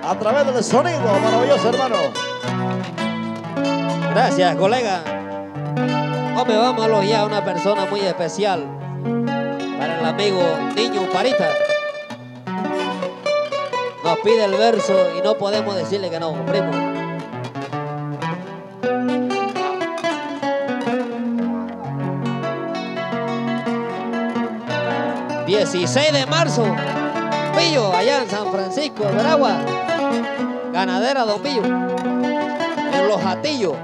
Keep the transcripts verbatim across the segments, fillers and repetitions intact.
a través del sonido maravilloso, hermano. Gracias, colega. Hombre, vamos a elogiar a una persona muy especial para el amigo Niño Parita. Nos pide el verso y no podemos decirle que no, primo. dieciséis de marzo, Pillo, allá en San Francisco de Veragua, ganadera Don Pillo, en Los Jatillos.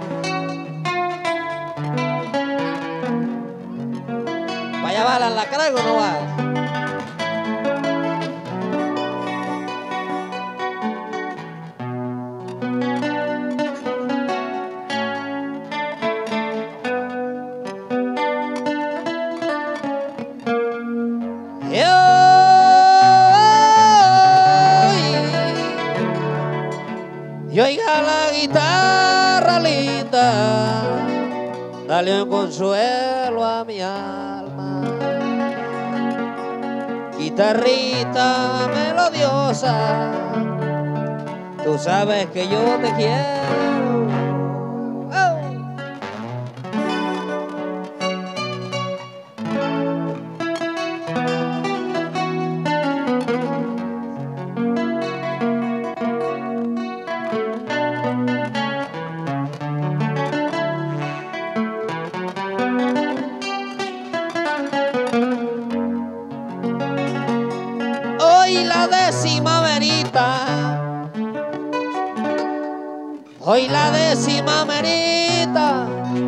¿Vaya va la lacra o no va? Y oiga la guitarra linda, dale un consuelo a mi alma. Guitarrita melodiosa, tú sabes que yo te quiero. Oh. Hoy la décima verita, hoy la décima merita,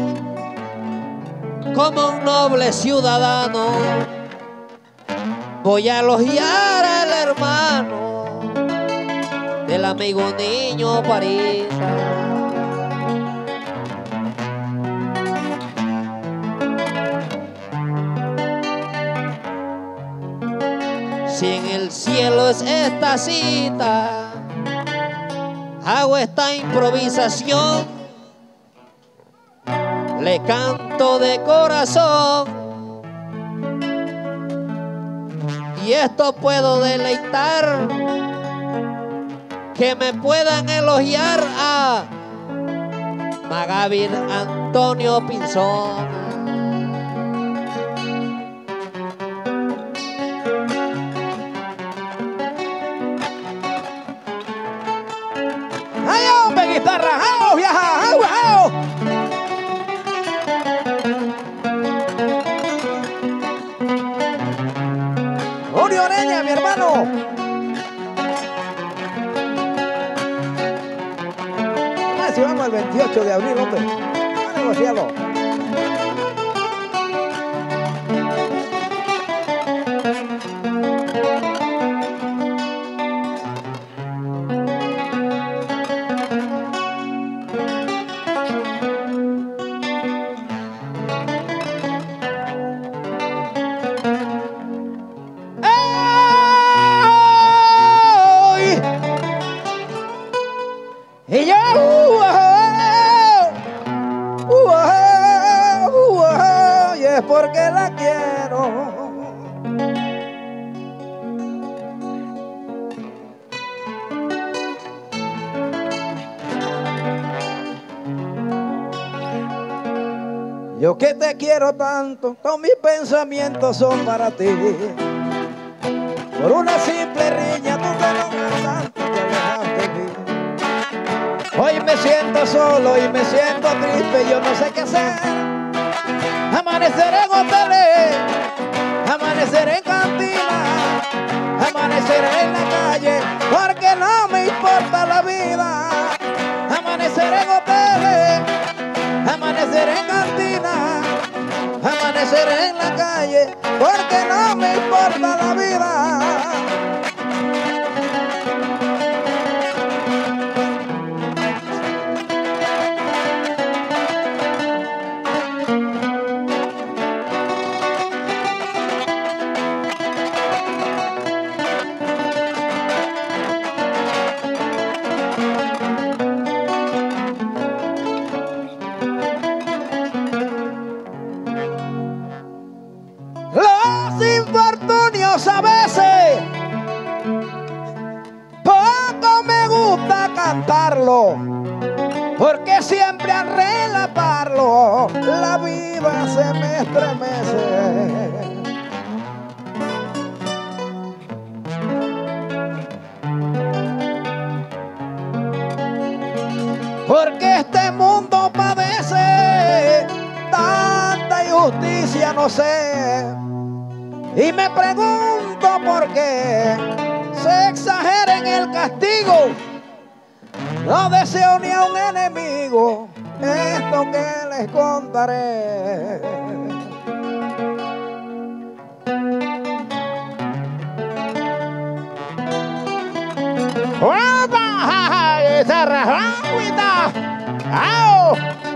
como un noble ciudadano, voy a elogiar al hermano del amigo Niño Parita. Si en el cielo es esta cita, hago esta improvisación, le canto de corazón, y esto puedo deleitar, que me puedan elogiar a Magavid Antonio Pinzón. Guitarra, ¡au, viaja! ¡Au, au! Julio Oreña, mi hermano. Ah, si vamos al veintiocho de abril, hombre. A negociarlo. Y yo, uh, uh, uh, uh, uh, y es porque la quiero. Yo que te quiero tanto, todos mis pensamientos son para ti. Por una simple riña tú te enojas tanto, te alejaste de mí. Hoy me siento solo y me siento triste, yo no sé qué hacer. Amanecer en hoteles, amanecer en cantinas, amanecer en la calle, porque no me importa la vida. Amanecer en hoteles, amanecer en cantinas, amanecer en la calle, porque no me importa la vida. cantarlo, porque siempre al relatarlo la vida se me estremece. Porque este mundo padece tanta injusticia, no sé, y me pregunto por qué se exagera en el castigo. No deseo ni a un enemigo esto que les contaré. ¡Opa! ¡Guitarra! ¡Agüita! ¡Au!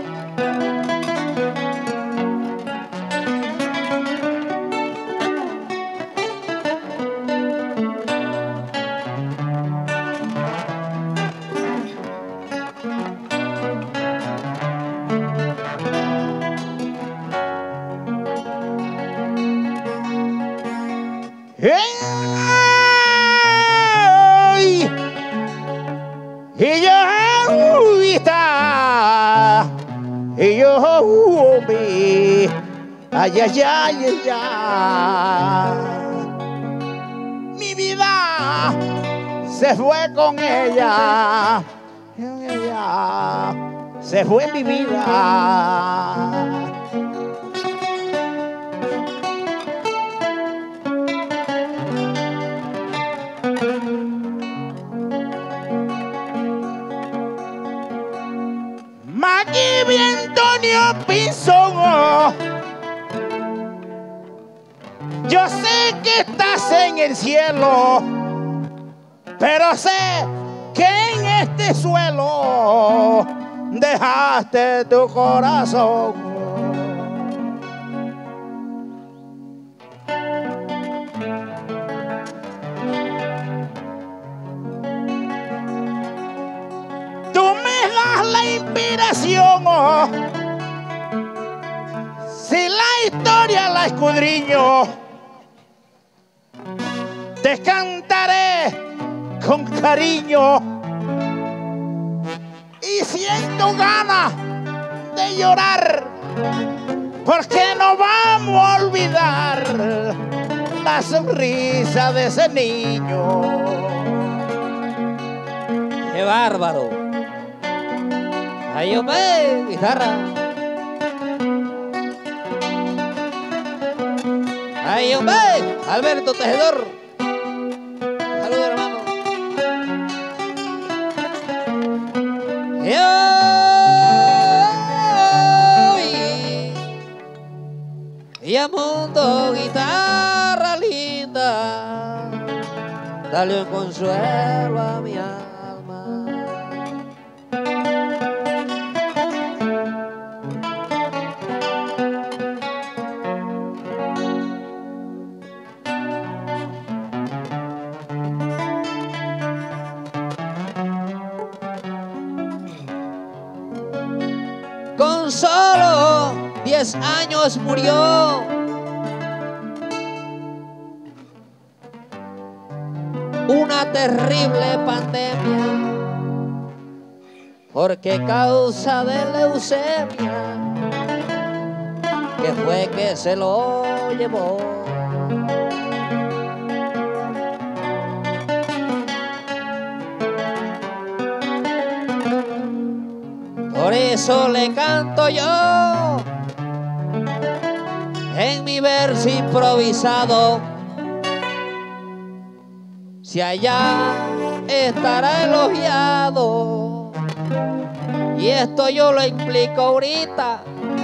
¡Ey! Y yo está, y yo vi, ay, ay, ay, ay, ay. Mi vida se fue con ella, con ella se fue mi vida. Maggie Antonio Pinzón, yo sé que estás en el cielo, pero sé que en este suelo dejaste tu corazón. La inspiración, oh, si la historia la escudriño, te cantaré con cariño y siento ganas de llorar, porque no vamos a olvidar la sonrisa de ese niño. ¡Qué bárbaro! ¡Ay, hombre! ¡Guitarra! ¡Ay, hombre! Alberto Tejedor. Saludos, hermano. Y, y a mundo, guitarra linda, dale un consuelo a mi alma. Con solo diez años murió. Una terrible pandemia, porque causa de leucemia, que fue que se lo llevó. Por eso le canto yo en mi verso improvisado. Si allá estará elogiado, y esto yo lo explico ahorita.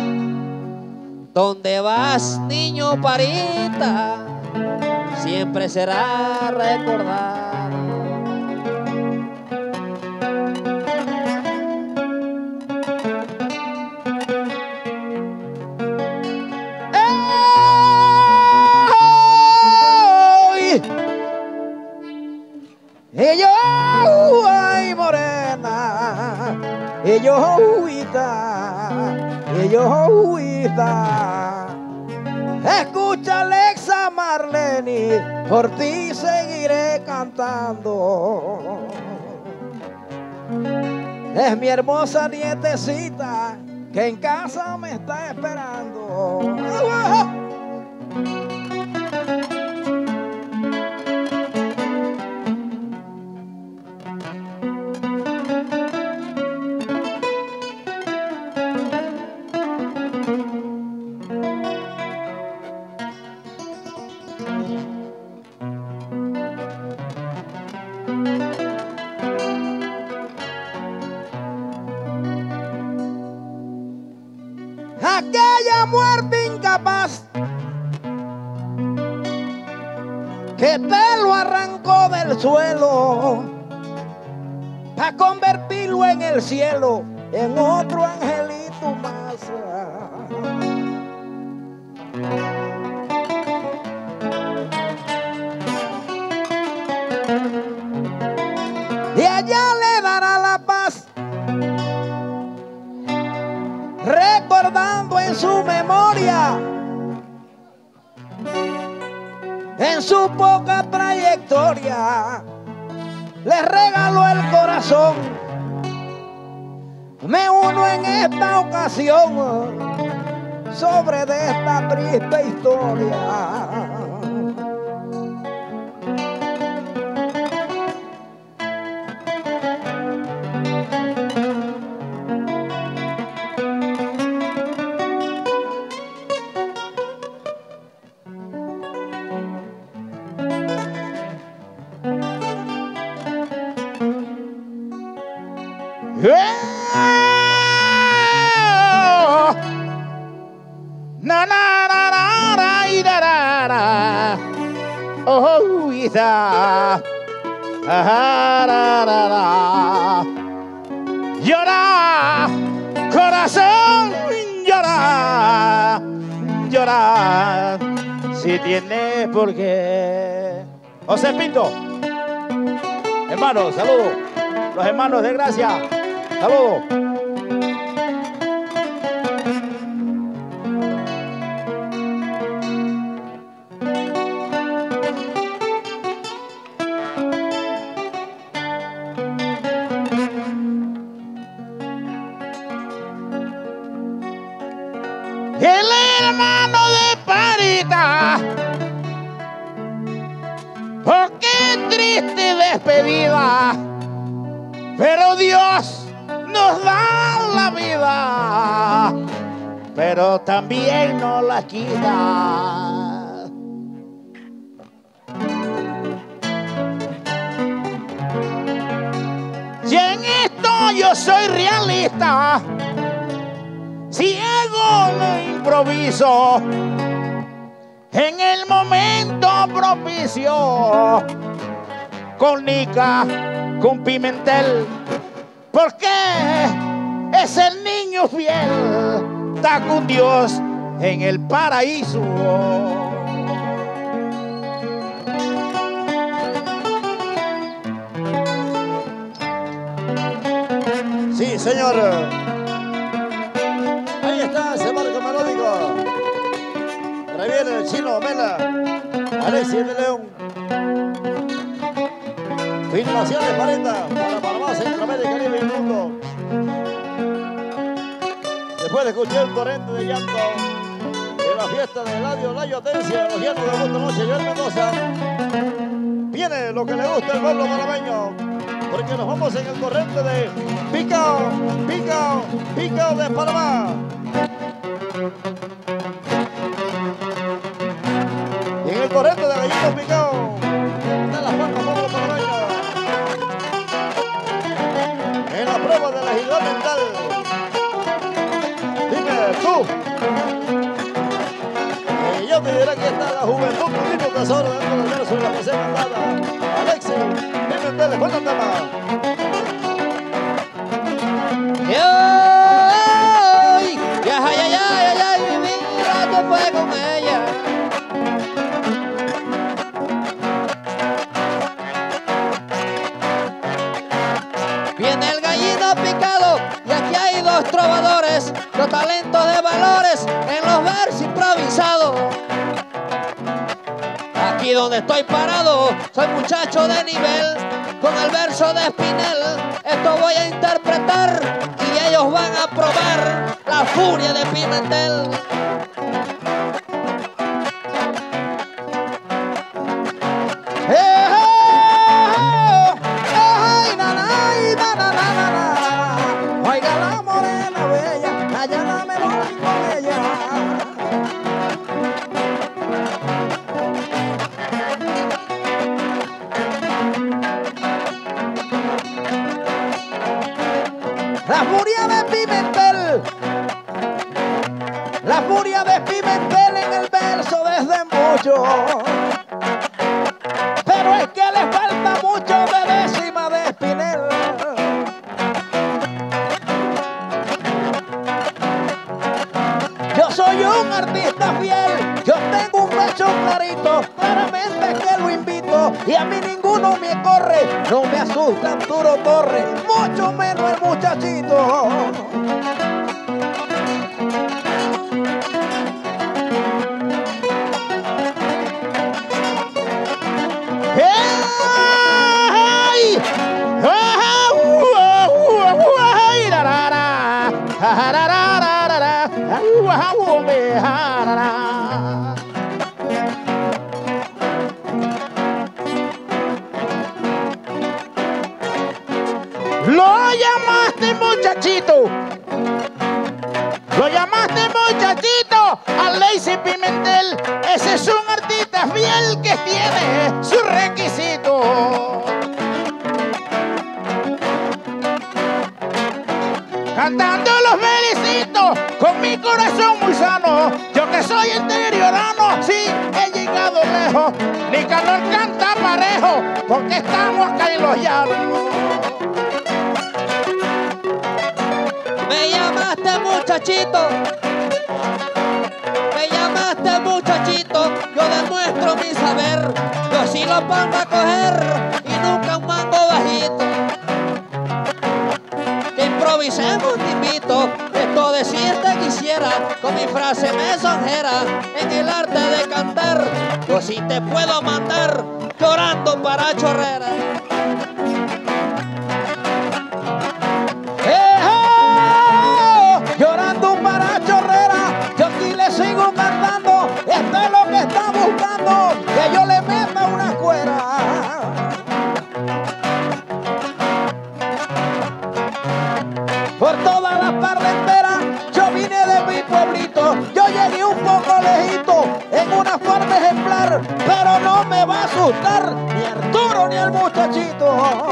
Donde vas, niño parita, siempre será recordado. Y yo, ay, morena, y yo, huita, y yo, huita. Escucha, Alexa Marlene, por ti seguiré cantando. Es mi hermosa nietecita que en casa me está esperando. Aquella muerte incapaz que te lo arrancó del suelo para convertirlo en el cielo, en otro angelito más. Y allá le dará la paz, recordando en su memoria, en su poca trayectoria, le regaló el corazón. Me uno en esta ocasión sobre de esta triste historia. Na na na na na ida da da. Oh ida. Ah da da da. Llora, corazón, llora, llora. Si tienes por qué. José Pinto, hermanos, saludos. Los hermanos de Gracia, saludos. El hermano de Parita, oh qué triste despedida, pero Dios nos da la vida, pero también nos la quita. Si en esto yo soy realista, si hago lo improviso en el momento propicio, con Nica, con Pimentel, porque es el niño fiel, está con Dios en el paraíso. Sí, señor. Ahí está ese marco melódico. Por ahí viene el Chino Mela, Alexis de León. Filmaciones cuarenta para Panamá, Centroamérica, Caribe y el mundo. Después de escuchar el torrente de llanto de la fiesta de Eladio Layo Atencia, los llantos de Gusto Noche, Joel Mendoza, viene lo que le gusta al pueblo panameño, porque nos vamos en el torrente de Picao, Picao, Picao de Panamá. Y en el torrente de Gallitos Picao, de las Palmas, pueblo panameño. En la prueba de la agilidad mental. Dime tú. Y yo te diré que está la juventud, un tipo tesoro dentro del verso y la pasé mandada. Alexis, Pimentel, buen tema. Ay, ya, ya, ya, ya, ya, mi vida no fue con ella. Viene el gallito picado y aquí hay dos trovadores, los talentos de valores en los versos improvisados. Aquí donde estoy parado, soy muchacho de nivel, con el verso de Espinel, esto voy a interpretar furia de Pimentel. Oiga la morena bella, allá la me voy con ella. La furia de Pimentel, la furia de Pimentel en el verso desde mucho, pero es que le falta mucho de décima de Espinel. Yo soy un artista fiel, yo tengo un pecho clarito, claramente que lo invito y a mí ninguno me corre, no me asusta Arturo Torres, mucho menos el muchachito. Lo llamaste muchachito, lo llamaste muchachito a Lazy Pimentel. Ese es un artista fiel que tiene su requisito. Cantando los felicito con mi corazón muy sano. Yo que soy interiorano, sí, he llegado lejos. Nicanor canta parejo porque estamos acá en los llanos. Me llamaste muchachito, me llamaste muchachito, yo demuestro mi saber, yo sí lo pongo a coger y nunca un mango bajito. Que improvisemos te invito, esto decirte quisiera, con mi frase mesonjera, en el arte de cantar, yo sí te puedo mandar llorando para Chorrera. Sigo cantando, esto es lo que está buscando, que yo le meta una cuera. Por toda la tarde entera, yo vine de mi pueblito, yo llegué un poco lejito, en una forma ejemplar, pero no me va a asustar ni Arturo ni el muchachito.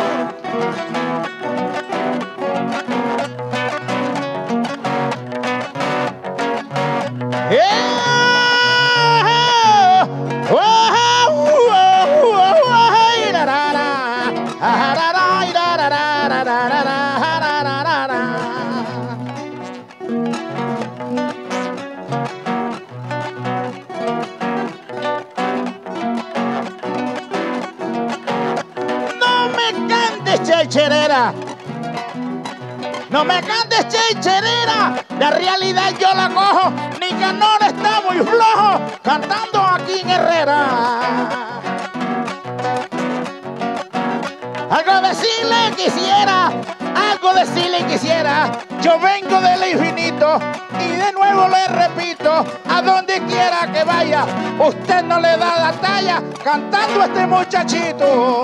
No me cantes chaycherera, no me cantes chaycherera, la realidad yo la cojo, Nicanor está muy flojo, cantando aquí en Herrera. Algo decirle quisiera, algo decirle quisiera, yo vengo del infinito y de nuevo le repito, a donde quiera que vaya, usted no le da la talla, cantando a este muchachito.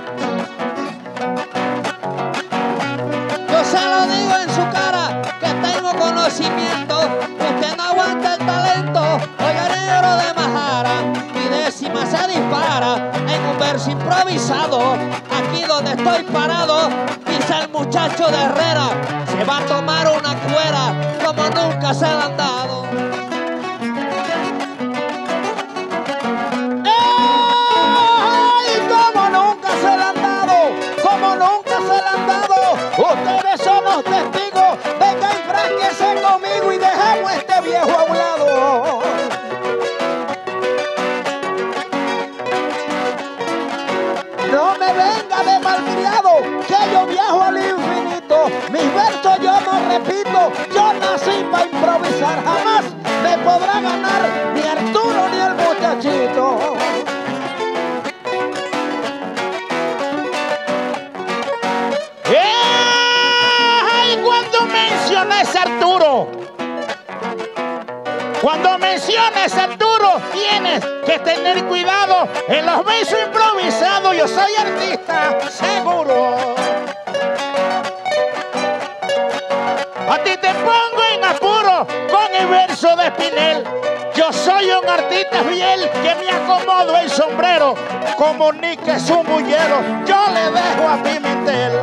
Yo se lo digo en su cara, que tengo conocimiento, usted no aguanta el talento, oiga negro de Majara, mi décima se dispara en un verso improvisado, aquí donde estoy parado, dice el muchacho de Herrera, se va a tomar una cuera como nunca se la han dado. ¡Ey! Como nunca se la han dado, como nunca se la han dado, ustedes son los testigos, venga y frásquese conmigo y dejemos este viejo a un lado. No me venga de malcriado, que yo viajo al infinito, mis versos yo no repito, yo nací para improvisar, jamás me podrá ganar ni Arturo ni el muchachito. ¡Ay! Cuando mencionas a Arturo, Cuando menciones a Arturo, tienes que tener cuidado. En los besos improvisados yo soy artista, seguro. A ti te pongo en apuro con el verso de Spinel. Yo soy un artista fiel que me acomodo el sombrero. Como Nick es un bullero, yo le dejo a Pimentel.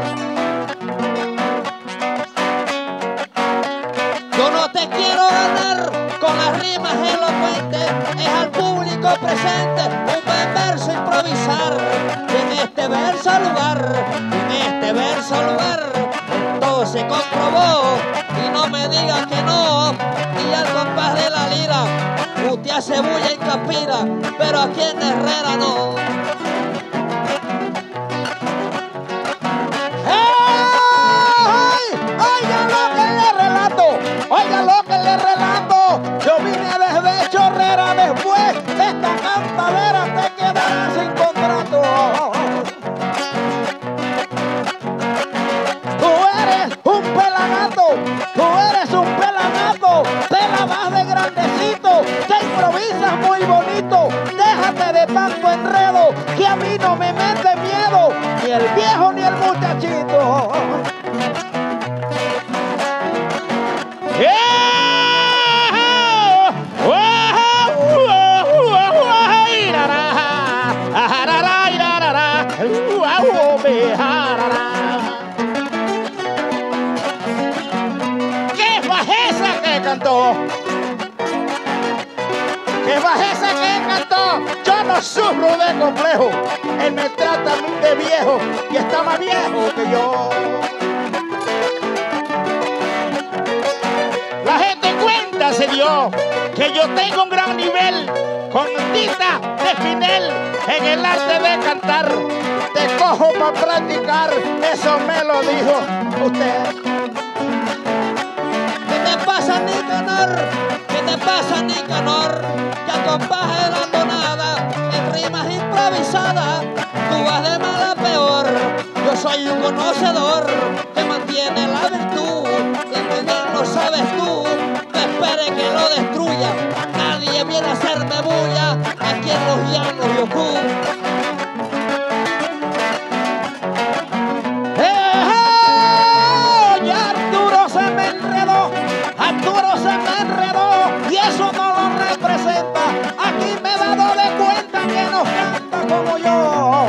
Yo no te quiero ganar con las rimas elocuentes, es al público presente un buen verso improvisar. Y en este verso lugar, en este verso lugar, todo se comprobó y no me digas que no. Y al compás de la lira, usted hace bulla y capira, pero aquí en Herrera no. Oiga lo que le relato, yo vine desde Chorrera, después de esta cantadera te quedarás sin contrato. Tú eres un pelagato, tú eres un pelagato, te la das de grandecito, te improvisas muy bonito, déjate de tanto enredo, que a mí no me mete miedo, ni el viejo ni el muchachito. ¡Qué bajeza que cantó! ¡Qué bajeza que cantó! Yo no sufro de complejo. Él me trata de viejo y está más viejo que yo. La gente cuenta se dio que yo tengo un gran nivel con Tita de Spinel en el arte de cantar. Te cojo para practicar, eso me lo dijo usted. ¿Qué te pasa, Nicanor? ¿Qué te pasa, Nicanor? Que al compás de la tonada, en rimas improvisadas, tú vas de mal a peor. Yo soy un conocedor que mantiene la virtud, y muy bien lo sabes tú. No espere que lo destruya, nadie viene a hacerme bulla aquí en los llanos de Ocú. Arturo se me enredó y eso no lo representa. Aquí me he dado de cuenta que no canta como yo.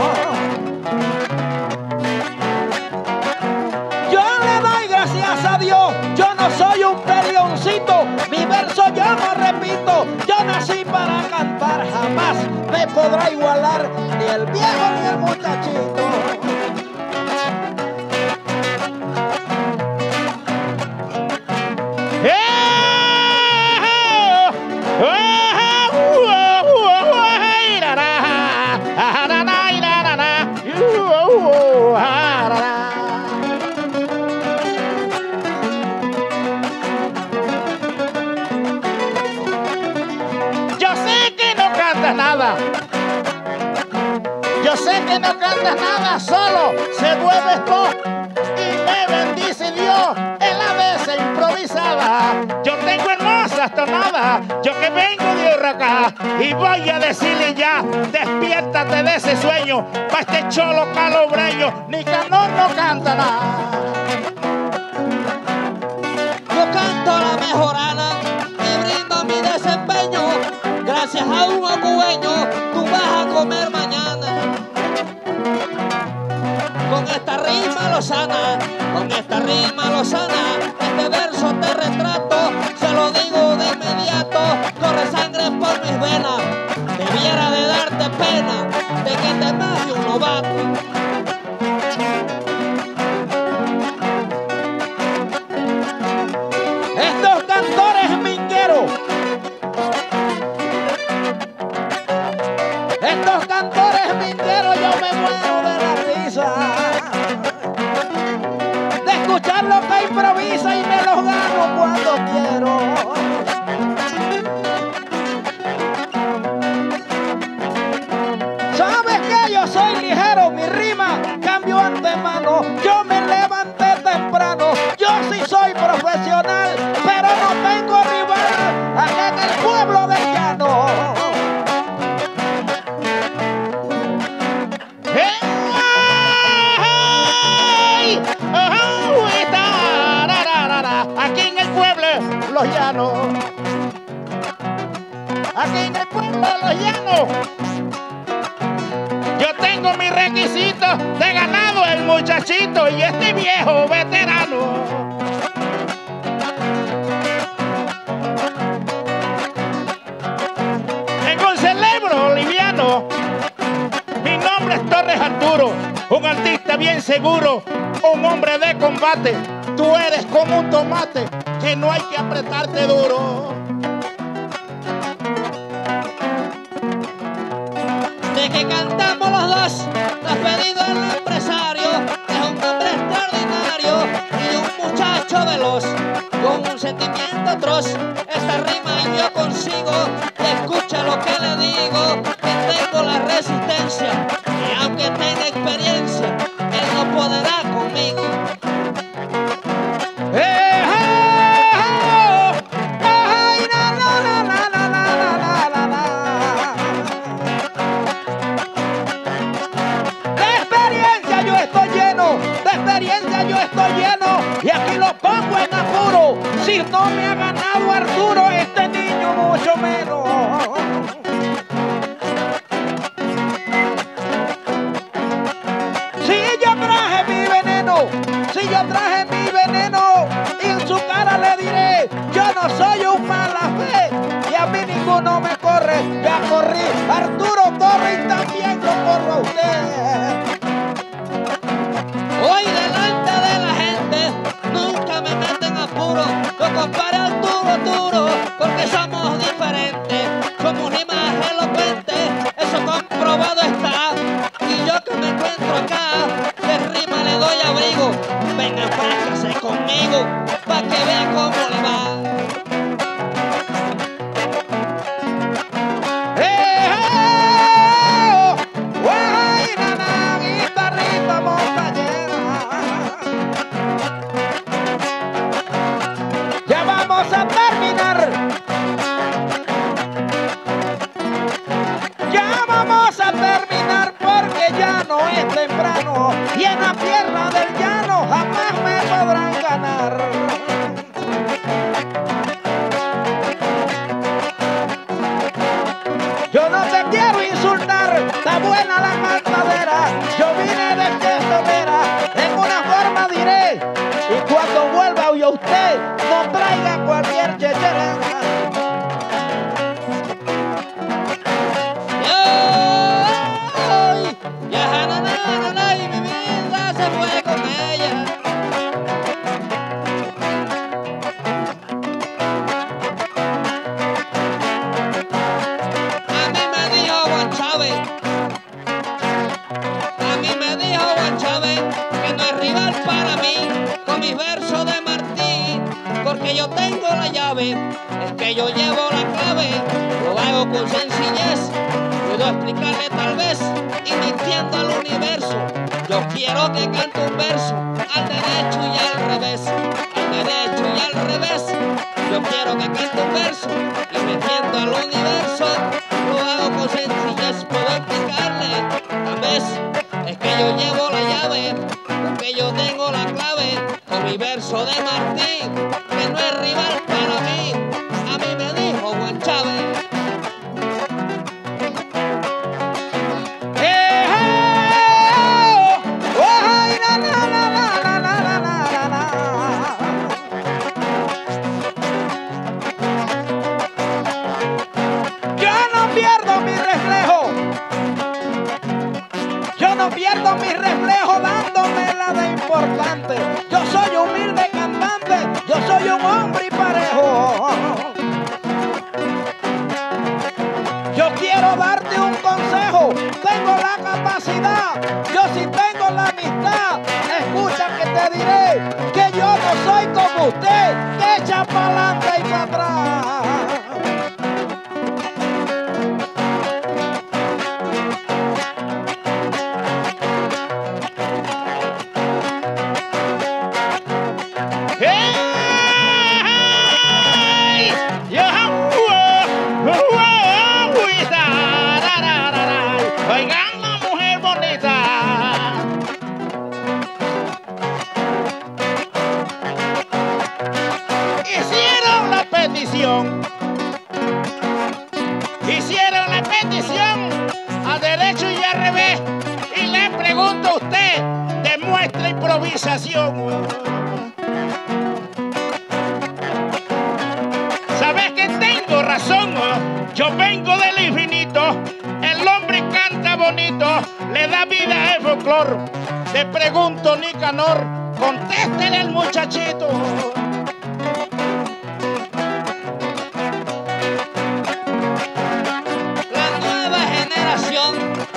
Yo le doy gracias a Dios, yo no soy un peleoncito, mi verso yo no repito, yo nací para cantar, jamás me podrá igualar ni el viejo ni el muchachito. Nada. Yo sé que no cantas nada, solo se mueve esto y me bendice Dios en la vez improvisada. Yo tengo hermosas tonadas, yo que vengo de Urracá y voy a decirle ya, despiértate de ese sueño, pa' este cholo calobreño, Nicanor no canta nada. Yo canto la mejorana y brindo mi desempeño. Gracias a un ocueño, tú vas a comer mañana. Con esta rima lozana, con esta rima lozana, este verso te retrato, se lo digo de inmediato, corre sangre por mis venas, debiera de darte pena, de que te maje un novato. Estos cantores mingueros, estos cantores mingueros, yo me muero de la risa de escuchar lo que improvisa y me los gano cuando quiero. ¿Sabes que yo soy ligero? Mi rima cambio antemano, yo me levanté temprano, yo sí soy profesional, pero no tengo rival. Aquí en el pueblo Los Llanos. Aquí en el pueblo de Los Llanos. Yo tengo mis requisitos de ganado el muchachito y este viejo veterano. En un celebro liviano. Mi nombre es Torres Arturo, un artista bien seguro, un hombre de combate. Tú eres como un tomate que no hay que apretarte duro. De que cantamos los dos, despedido el empresario, es un hombre extraordinario y un muchacho veloz, con un sentimiento atroz. Esta rima y yo consigo, y escucha lo que le digo, que tengo la resistencia, y aunque tenga experiencia, él no podrá conmigo. Eh, eh, oh, ay, na, na, na, na, na, na, na, na, na. De experiencia yo estoy lleno, de experiencia yo estoy lleno, y aquí lo pongo en apuro. Si no me ha ganado Arturo, este niño mucho menos. Si yo traje mi veneno, si yo traje mi veneno, y en su cara le diré, yo no soy un mala fe, y a mí ninguno me corre, ya corrí Arturo Torres y también lo corro a usted. Hoy delante de la gente nunca me meten apuro, lo compare al duro duro, porque somos diferentes, somos rimas elocuentes, eso comprobado está, y yo que me encuentro acá, de rima le doy abrigo, venga frácase conmigo, pa' que vean cómo le va. Eh, eh, oh, guay, na, na, y pa' arriba, montañera. Ya vamos a terminar. Ya vamos a terminar porque ya no es temprano y en la tierra del llano jamás me podrán ganar. Yo no te quiero insultar, está buena la cantadera. Yo vine de Questovera, en una forma diré, y cuando vuelva oye usted, no traiga cualquier chechera. Ay, ya na, na, na, na, y mi vida se fue con ella. A mí me dijo Juan Chávez, a mí me dijo Juan Chávez que no es rival para mí con mis versos de Martín, porque yo tengo la llave, es que yo llevo la clave, lo hago con sencillez. Puedo explicarle tal vez y mintiendo al universo. Yo quiero que cante un verso al derecho y al revés, al derecho y al revés. Yo quiero que cante un verso y mintiendo al universo. Lo hago con sencillez, puedo explicarle tal vez. Es que yo llevo la llave, porque yo tengo la clave con mi verso de Martín, que no es rival para mí. A mí me dijo Juan Chávez. Pierdo mi reflejo dándome la de importante. Yo soy humilde cantante, yo soy un hombre y parejo. Yo quiero darte un consejo, tengo la capacidad, yo sí tengo la amistad. Escucha que te diré que yo no soy como usted, que echa para adelante y para atrás. Hicieron la petición. Hicieron la petición a derecho y al revés. Y le pregunto a usted, demuestra improvisación. ¿Sabes que tengo razón? Yo vengo del infinito. El hombre canta bonito, le da vida al folclor. Le pregunto, Nicanor, contéstele al muchachito. La nueva generación,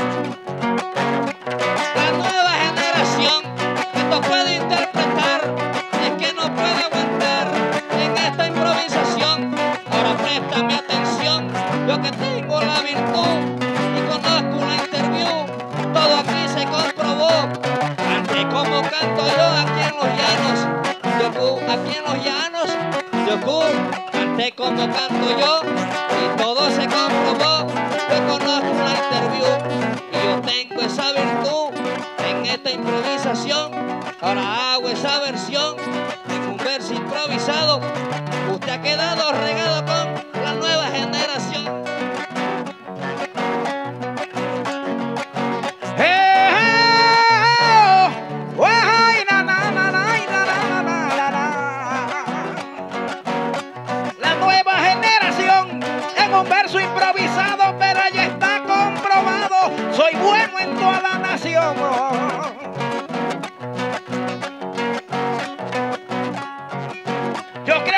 la nueva generación que esto puede interpretar, es que no puede aguantar en esta improvisación. Ahora préstame atención, yo que tengo la virtud y conozco una interview, todo aquí se comprobó. Ante como canto yo aquí en los llanos, yo aquí en los llanos, yo ante como canto yo y todo se comprobó. Yo conozco una interview y yo tengo esa virtud en esta improvisación. Ahora hago esa versión en un verso improvisado. Usted ha quedado regado con la nueva generación. La nueva generación en un verso improvisado, pero ya está comprobado. Soy bueno en toda la nación. Yo que